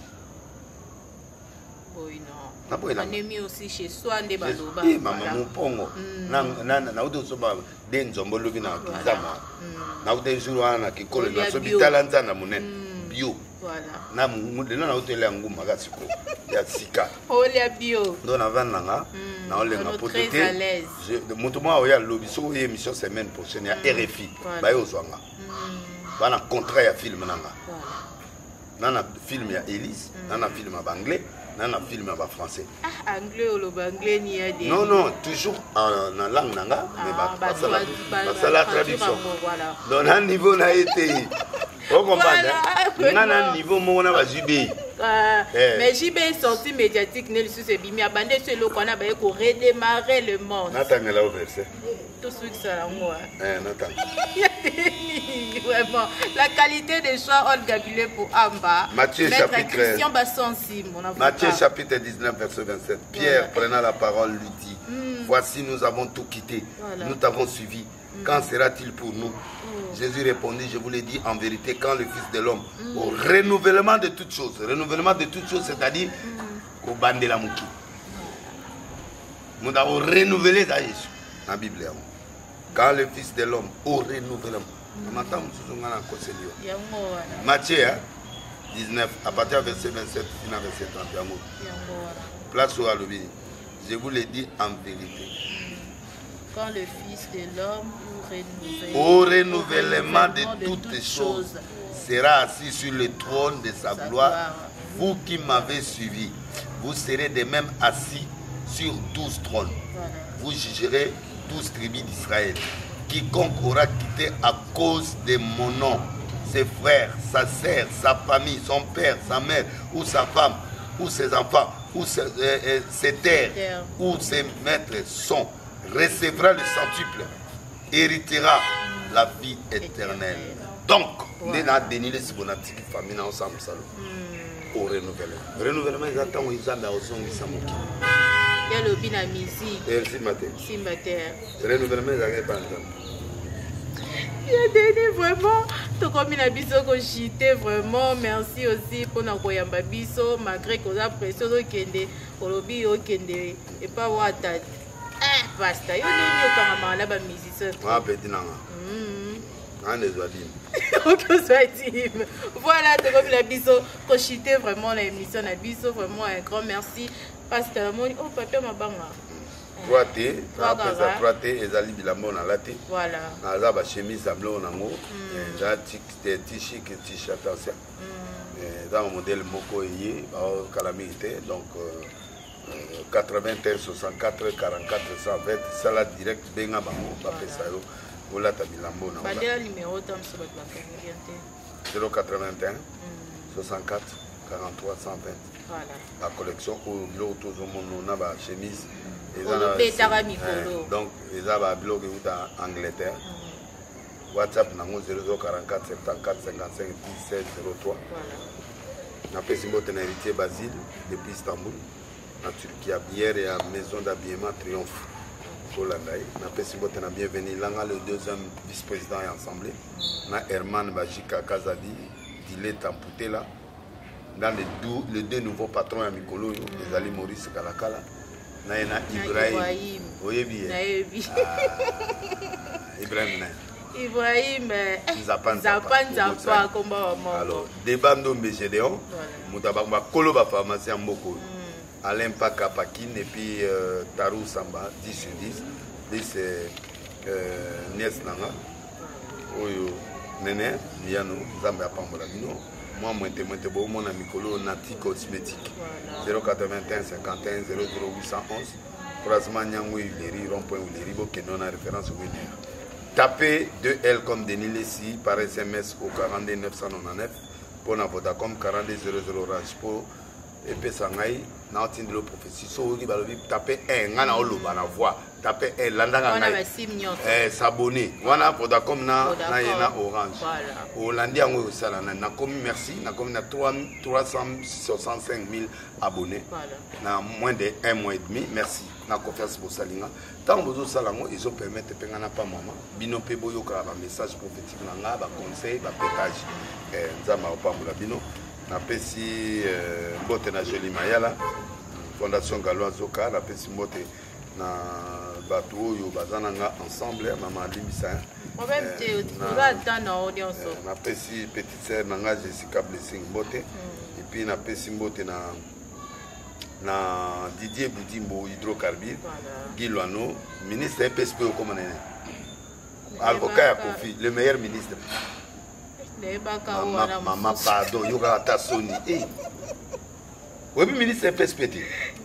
Oui, non. On est mis aussi chez soi, des baloba. Eh, maman, mon pongo. Na udo soba den zombo lobi na kizama. Na udo zuru ana kikolo na so bitalanza na munen. Bio. Voilà. Na mude na udo le nguma gasiko. Ya sika. Ole bio. Ndo na vana nga. Na ole nga potete. Je mutu mwa oya lobi so émission semaine prochaine ya RFI. Ba yo zwanga. Bana contrat ya film nanga. Nana film ya Elise, nana film en anglais. Non, non, film en français. Ah, anglais ou le anglais n'y a des. Non, non, toujours en langue nanga, mais la traduction. Donc, un niveau n'a été. Vous comprenez? On a un niveau, on a JB. Mais JB est sorti médiatique, n'est-ce pas? C'est bien, bandé sur le qu'on a redémarrer le monde. Nathan est là au verset. Tout ce que ça moi. Nathan. Vraiment, la qualité des choix Olga Bilé pour Amba. Matthieu chapitre. Matthieu chapitre 19 verset 27. Pierre prenant la parole lui dit voici nous avons tout quitté, nous t'avons suivi. Quand sera-t-il pour nous? Jésus répondit, je vous l'ai dit en vérité, quand le Fils de l'homme, au renouvellement de toutes choses, c'est-à-dire au bande de la mouki. Nous avons renouvelé ça, Jésus, dans la Bible. Quand le Fils de l'homme, au renouvellement. Matthieu 19, à partir du verset 27, à verset 31. Place au Alobi. Je vous l'ai dit en vérité. Quand le Fils de l'homme au renouvellement de toutes choses sera assis sur le trône de sa gloire, vous qui m'avez suivi, vous serez de même assis sur 12 trônes. Vous jugerez 12 tribus d'Israël. Quiconque aura quitté à cause de mon nom, ses frères, sa sœur, sa famille, son père, sa mère, ou sa femme, ou ses enfants, ou ses terres, ou ses maîtres sont, recevra le centuple, héritera la vie éternelle. Donc, nous avons dénié si on a dit famille ensemble, au renouvellement. Le renouvellement, ils attendent, ils ont il y a le bin à musique. Et si matin. Le renouvellement, ils n'arrivent pas ensemble. Il y a donné vraiment, tout comme il a biso ko chité vraiment, merci aussi pour nous koyamba biso malgré qu'on a pression au kende, olobi au kende et pas wata. Basta, yo ni yo kama na ba musicien. Ah petit nanga. On est zoadim. Voilà, tout comme il a biso ko chité vraiment l'émission na biso vraiment un grand merci parce que mon oh papa mabanga. 3T, après ça 3T, ils allaient bilambo na la té. Voilà. Na ba chemise à blanc nango, za t-shirt et t-shirt ancien. Dans mon modèle moko yé, calamité donc 81 64 44 120 sala direct benga bango ba pesa yo ola ta bilambo na. Bandela numéro tam so ba orienté. 081 64 43 120. Voilà. La collection au blog tout le monde na ba chemise. Donc, ils ont un blog en Angleterre. WhatsApp, 0044 74 55 17 03. Nous avons un héritier Basile depuis Istanbul. En Turquie, hier et à Maison d'habillement Triomphe. Kolandai. Na pesi bote na bienvenue. Langa le deuxième vice-président et assemblée. Na Herman Bajika Kazadi, Dile Tamputela. Dans les deux nouveaux patrons à Mikolo, les Ali Maurice Kalakala. Na Ibrahim. Oyebi. Ibrahim. Ibrahim Zapan Komba. Alors, Debando Mbégédéon, Moutabamba Koloba pharmacien Mboko, Alain Paka Pakine et puis Tarou Samba, 10 sur 10. Lui c'est Nies Nanga, Oyo Nene, Niano, Zamba Pambola Bino. Moi, mon ami Kolo, Nati Cosmétique, 081 51 00811. Croisement Nyangou Uleri, rond-point Uleri, Bokenon a référence au Winner. Tapez 2L comme Denis Lessi par SMS au 42 999 pour la Vodacom 42 00 Orange pour et Sangai na de la prophétie so qui va taper un ngana oloba na voix taper un landanga ngai s'abonner wana Vodacom na Orange Hollandi yango sala na comme merci na comme na 365 000 abonnés na moins de 1 mois et demi merci na confiance pour salinga tant bozo salango ils ont permettre pengana pas maman bino pe boyoka ba message prophétique na nga ba conseil ba pétage nzama opambola bino na pesi mbote na Jolie Mayala Fondation Galois Zoka na pesi mbote na bato oyo bazana nga ensemble maman Limbisa na pesi petite sœur na nga Jessica Blessing mbote et puis na pesi mbote na Didier Boudimbo hydrocarbure Guy Loano ministre PSP au comment avocat à Kofi le meilleur ministre. Maman pardon yoga ta Sony oui ministre PSPT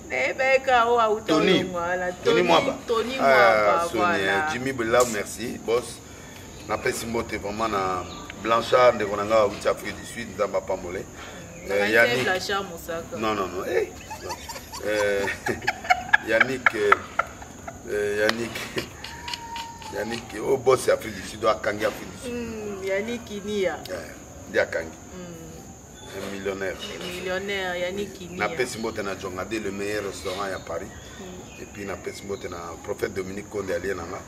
Tony Mwaba Jimmy Bela merci boss na pesi mbote vraiment na Blanchard de Konanga ou Afrique du Sud Nzamba Pambolé Yannick non Yannick au boss Afrique du Sud à Kangi Afrique du Sud Yannick Inia Kangi un millionnaire Yannick Inia na pesi mbote na Jongade le meilleur restaurant à Paris et puis na pesi mbote na prophète Dominique Konde alienanga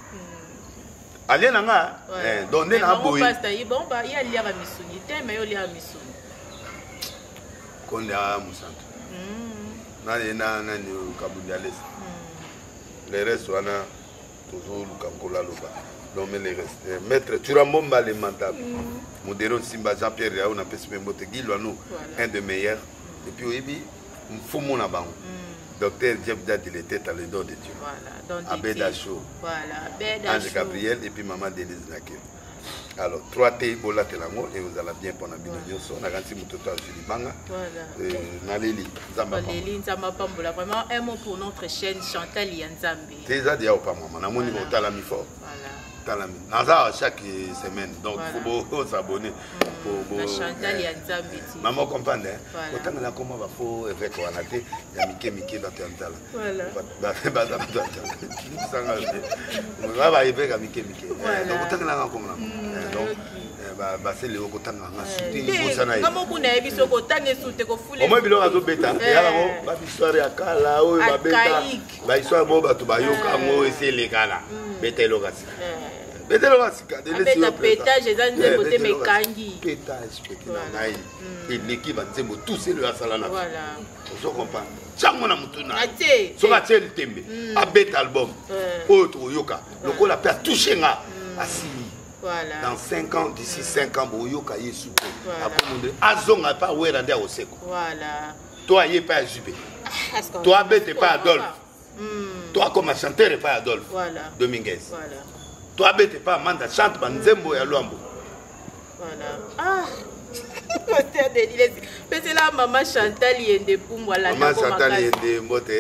donc na boy bon ba ya lia ba misuni te mais yo lia misuni Konde a musanto na ni Kabundi Alès les restes wana toujours Lukankola Loba donc mais les restes maître Turamomba les mentables modéro Simba Jean-Pierre Yao na pesi mbote Guy Loano un des meilleurs et puis oyebi mfumo na bango docteur Jeff Dad il était à le don de Dieu voilà Abeda Show voilà Ange Gabriel et puis maman Denise Naké. Alors 3T bola telango et vous allez bien pendant bino nyoso na ganti mutoto a Julibanga voilà na Leli Nzamba Pambola vraiment un mot pour notre chaîne Chantal Yanzambi déjà dia pas maman na moni mo tala mi fort voilà tala mi naza chaque semaine donc faut s'abonner pour Chantal Yanzambi maman comprendre autant la comment va faut avec wanate ya mike ba tantala voilà ba sanga on va avec mike donc autant la comment donc c'est le kotanga nga soutenir bosana nga mokuna ebiso kotanga soute ko fule omo bilo azo beta yala mo ba histoire ya kala o ba beta ba histoire mo ba to ba yoka mo esele kala beta lokasi beta lokasi ka de laisser beta pétage ezanze bote mekangi pétage na ngai et l'équipe va nzembo tous c'est le asala na voilà on comprend chango na mutuna ate so ka tell tembe a beta album o to yoka lokola pe a toucher nga asili. Voilà. Dans 5 ans, d'ici 5 ans, Boyoka y est soupé. Azonga pas où est rendu au Seko. Voilà. Toi, y est pas Jubé. Toi, bête pas Adolphe. Toi, comme chanteur, pas Adolphe. Voilà. Dominguez. Voilà. Toi, bête pas Amanda, chante Banzembo et Luambo. Voilà. Ah. C'est là, maman Chantal Yende Poumwa. Maman Chantal Yende Mbote.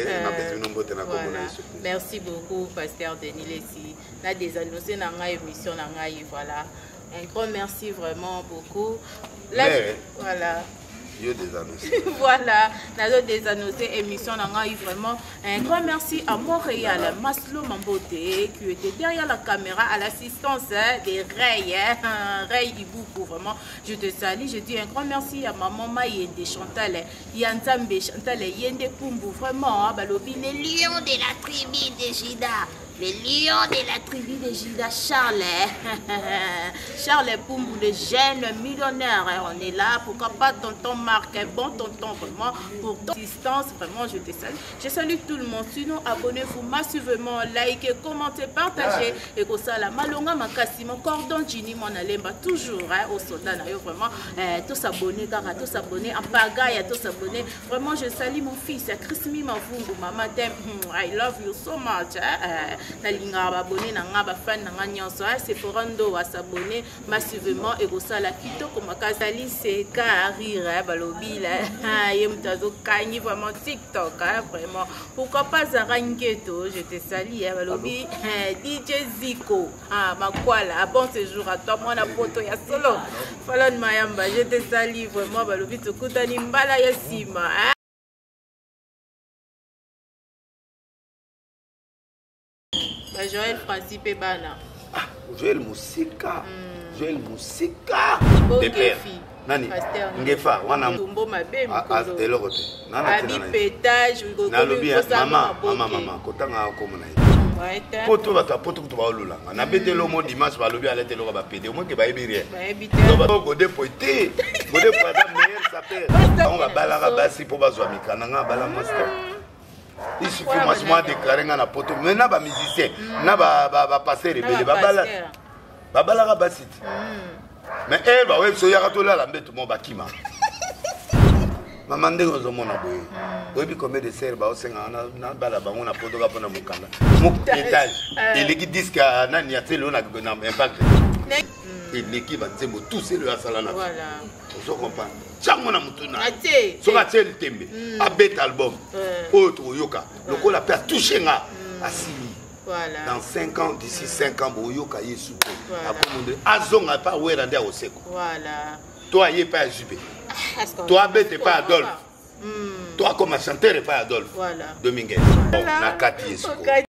Merci beaucoup, Pasteur Denis Lessi. Là, des annoncés dans la émission, voilà. Un grand merci vraiment beaucoup. Là, voilà. Voilà, nous des annoncés émission vraiment un grand merci à Montréal, Maslo Mambote qui était derrière la caméra à l'assistance des Ray, Ray Iboukou, vraiment je te salue, je dis un grand merci à maman Mayende Chantal, Yanzambe Chantal Yende Pumbu, vraiment Balobi les lions de la tribu de Jida. les lions de la tribu de Gilda Charles. Charles Poumbu, le jeune millionnaire. On est là, pourquoi pas tonton Marc, un bon tonton vraiment pour ton assistance. Vraiment, je te salue. Je salue tout le monde. Sinon, abonnez-vous massivement, likez, commentez, partagez. Et comme ça, la malonga makasi, mon cordon Gini, mon alemba, toujours au soldat. Vraiment, tous abonnés, car tous abonnés, en pagaille, tous abonnés. Vraiment, je salue mon fils, Christmi Mavungu, maman, I love you so much. Nalinga abonné, nanga fan, nanga nyonso. C'est pour rando à s'abonner massivement et comme ça, la kito, comme Kazali, c'est carrire, balobi, là, yemtazo, kani, vraiment TikTok, vraiment. Pourquoi pas Zarangeto, je te salue, balobi, DJ Zico, ma quoi là, bon séjour à toi, moi, la photo, ya solo. Falon Mayamba, je te salue, vraiment, balobi, tu kutani mbala yasima. Joël Principe et Bana. Joël Moussika. Joël Moussika. De père. Nani? Ngefa. Wana. Tumbo mabe mkolo. Telo kote. Nana abi pétage. Nalobi mama. Kotanga komona. Poto bata poto kutuba olula. Na bete lomo dimanche balobi alete loka ba pédé. Au moins que ba ebirie. Ba ebite. Gode poité. Gode poité meilleur sapeur. On va balanga basi po bazwa mikana nga bala master. Il suffit moi de déclarer na poto. Maintenant ba musicien, na ba passer rebelle ba bala basit. Mais elle va ouais so ya katola la mbeto mo bakima. Maman ndenge ozomona boye. Boyebi combien de serres ba osenga na bala bango na poto ka pona mukanda. Muk étage. Eleki disque nani ya telo na impact. Eleki ba nzembo tous c'est le asala na. Voilà. Vous comprenez? Chango na mutuna. Ate. Soka tell tembe. A bet album. Autre yoka. Le col a touché nga. Asili. Voilà. Dans 5 ans, d'ici 5 ans, Boyoka yesu. Voilà. Azonga pas ouais rendre au seko. Voilà. Toi yé pas Jubé. Toi bête pas Adolphe. Toi comme chanteur pas Adolphe. Voilà. Dominguez. Na kati yesu.